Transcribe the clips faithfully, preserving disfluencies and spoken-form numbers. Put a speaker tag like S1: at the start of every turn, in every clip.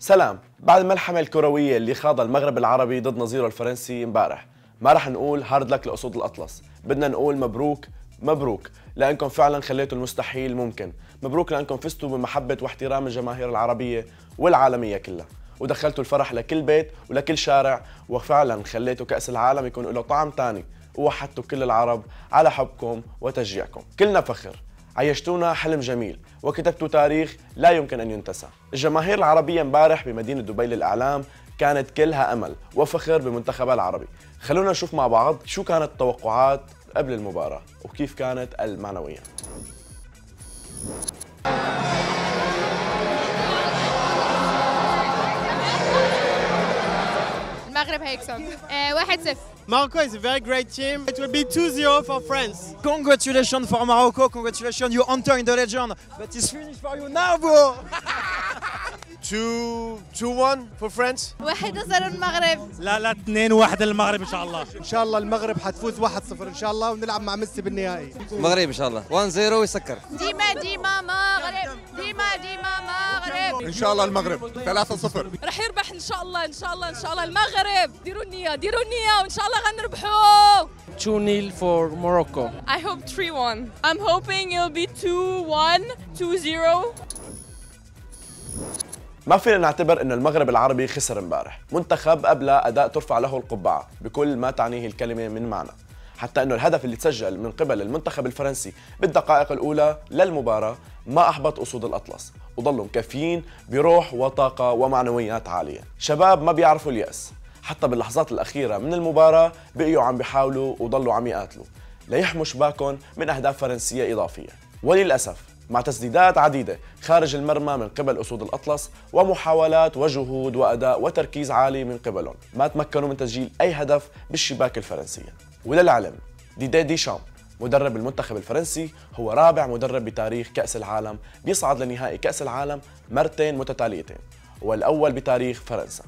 S1: سلام. بعد الملحمة الكروية اللي خاضها المغرب العربي ضد نظيره الفرنسي امبارح، ما رح نقول هارد لك لأسود الأطلس، بدنا نقول مبروك مبروك لأنكم فعلا خليتوا المستحيل ممكن، مبروك لأنكم فزتوا بمحبة واحترام الجماهير العربية والعالمية كلها، ودخلتوا الفرح لكل بيت ولكل شارع، وفعلا خليتوا كأس العالم يكون له طعم تاني، ووحدتوا كل العرب على حبكم وتشجيعكم. كلنا فخر، عيشتونا حلم جميل وكتبتوا تاريخ لا يمكن أن ينتسى. الجماهير العربية امبارح بمدينة دبي للإعلام كانت كلها أمل وفخر بمنتخبها العربي. خلونا نشوف مع بعض شو كانت التوقعات قبل المباراة وكيف كانت المعنويات.
S2: المغرب هيكسب واحد صفر.
S3: Morocco is a very great team. It will be two zero for France.
S4: Congratulations for Morocco. Congratulations, you enter in the legend. But it's finished for you now, bro.
S3: two two one for France.
S2: واحد صفر المغرب.
S5: لا لا اثنين واحد المغرب ان شاء الله.
S3: ان شاء الله المغرب حتفوز واحد صفر ان شاء الله ونلعب مع ميسي بالنهائي.
S6: المغرب ان شاء الله واحد صفر ويسكر.
S2: ديما ديما مغرب، ديما ديما مغرب.
S7: ان شاء الله المغرب ثلاثة صفر.
S2: رح يربح ان شاء الله ان شاء الله ان شاء الله المغرب. ديروا النية ديروا النية وان شاء الله غنربحوا.
S6: two nil for Morocco.
S2: I hope three one. I'm hoping it'll be two one, two zero.
S1: ما فينا نعتبر انه المغرب العربي خسر امبارح، منتخب ابلى اداء ترفع له القبعه بكل ما تعنيه الكلمه من معنى، حتى انه الهدف اللي تسجل من قبل المنتخب الفرنسي بالدقائق الاولى للمباراه ما احبط اسود الاطلس، وظلوا مكفيين بروح وطاقه ومعنويات عاليه، شباب ما بيعرفوا الياس، حتى باللحظات الاخيره من المباراه بقيوا عم بيحاولوا وضلوا عم يقاتلوا ليحموا شباكهم من اهداف فرنسيه اضافيه، وللاسف مع تسديدات عديدة خارج المرمى من قبل أسود الأطلس ومحاولات وجهود وأداء وتركيز عالي من قبلهم، ما تمكنوا من تسجيل أي هدف بالشباك الفرنسية. وللعلم ديدي ديشام مدرب المنتخب الفرنسي هو رابع مدرب بتاريخ كأس العالم بيصعد لنهائي كأس العالم مرتين متتاليتين، والأول بتاريخ فرنسا.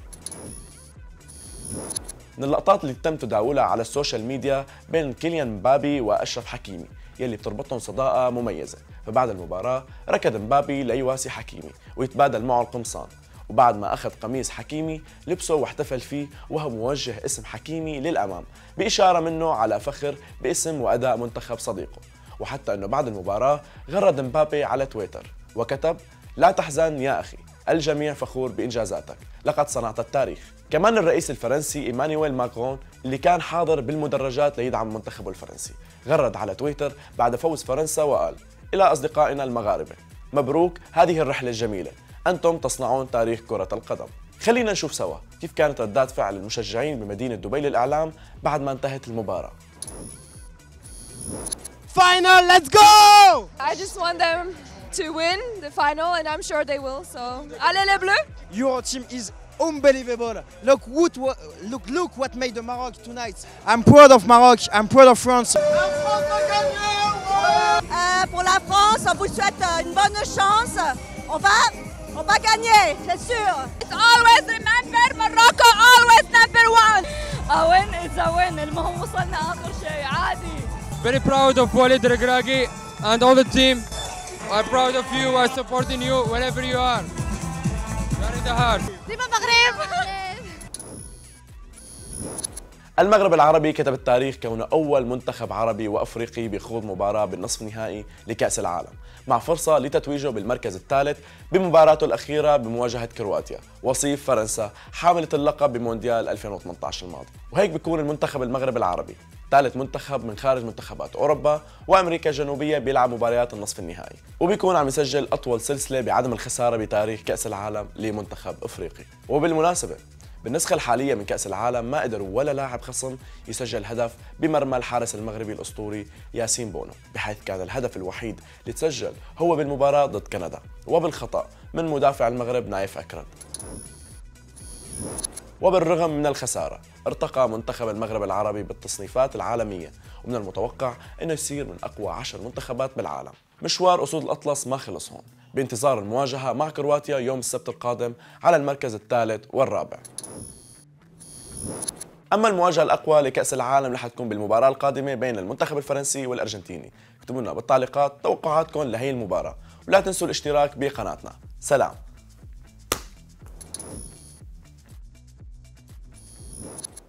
S1: من اللقطات اللي تم تداولها على السوشيال ميديا بين كيليان مبابي وأشرف حكيمي يلي بتربطهم صداقة مميزة، فبعد المباراة ركض مبابي ليواسي حكيمي ويتبادل معه القمصان، وبعد ما أخذ قميص حكيمي لبسه واحتفل فيه وهو موجه اسم حكيمي للأمام بإشارة منه على فخر باسم وأداء منتخب صديقه. وحتى أنه بعد المباراة غرد مبابي على تويتر وكتب: لا تحزن يا أخي، الجميع فخور بإنجازاتك، لقد صنعت التاريخ. كمان الرئيس الفرنسي إيمانويل ماكرون اللي كان حاضر بالمدرجات ليدعم منتخبه الفرنسي غرد على تويتر بعد فوز فرنسا وقال: إلى أصدقائنا المغاربة، مبروك هذه الرحلة الجميلة، أنتم تصنعون تاريخ كرة القدم. خلينا نشوف سوا كيف كانت ردات فعل المشجعين بمدينة دبي للإعلام بعد ما انتهت المباراة.
S3: Final, let's go!
S2: I just want them to win the final and I'm sure they will. So, allez les bleus!
S4: Your team is unbelievable. Look what look look what made the Maroc tonight. I'm proud of Maroc. I'm proud of France.
S8: Euh, pour la France, on vous souhaite une bonne chance. On va, on va gagner, c'est sûr.
S2: It's always remember Morocco, always number one. A win is a win. المهم وصلنا آخر شيء عادي.
S6: Very proud of Walid Regragui and all the team. I'm proud of you. I'm supporting you wherever you are. You are in the heart.
S2: ديما المغرب.
S1: المغرب العربي كتب التاريخ كونه أول منتخب عربي وأفريقي بيخوض مباراة بالنصف النهائي لكأس العالم، مع فرصة لتتويجه بالمركز الثالث بمباراته الأخيرة بمواجهة كرواتيا وصيف فرنسا حاملة اللقب بمونديال ألفين وثمانية عشر الماضي. وهيك بيكون المنتخب المغرب العربي ثالث منتخب من خارج منتخبات أوروبا وأمريكا الجنوبية بيلعب مباريات النصف النهائي، وبيكون عم يسجل أطول سلسلة بعدم الخسارة بتاريخ كأس العالم لمنتخب أفريقي. وبالمناسبة بالنسخة الحالية من كأس العالم ما قدر ولا لاعب خصم يسجل هدف بمرمى الحارس المغربي الأسطوري ياسين بونو، بحيث كان الهدف الوحيد اللي تسجل هو بالمباراة ضد كندا وبالخطأ من مدافع المغرب نايف أكرد. وبالرغم من الخسارة ارتقى منتخب المغرب العربي بالتصنيفات العالمية، ومن المتوقع أنه يصير من أقوى عشر منتخبات بالعالم. مشوار أسود الأطلس ما خلص هون، بانتظار المواجهة مع كرواتيا يوم السبت القادم على المركز الثالث والرابع. أما المواجهة الأقوى لكأس العالم رح تكون بالمباراة القادمة بين المنتخب الفرنسي والأرجنتيني. اكتبوا لنا بالتعليقات توقعاتكم لهي المباراة، ولا تنسوا الاشتراك بقناتنا. سلام. العالم.